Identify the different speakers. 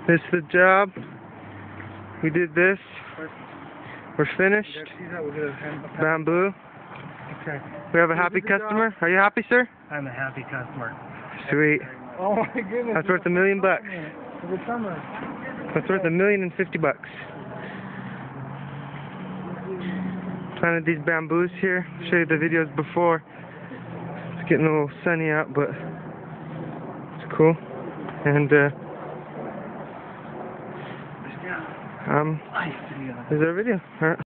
Speaker 1: This is the job. We did this. We're finished. Bamboo.
Speaker 2: Okay.
Speaker 1: We have a happy customer. Are you happy, sir?
Speaker 2: I'm a happy customer.
Speaker 1: Sweet.
Speaker 2: Oh my goodness.
Speaker 1: That's worth $1 million.
Speaker 2: Every summer.
Speaker 1: That's worth $1,050,000. Planted these bamboos here. Show you the videos before. It's getting a little sunny out, but it's cool. And there's our video. All right.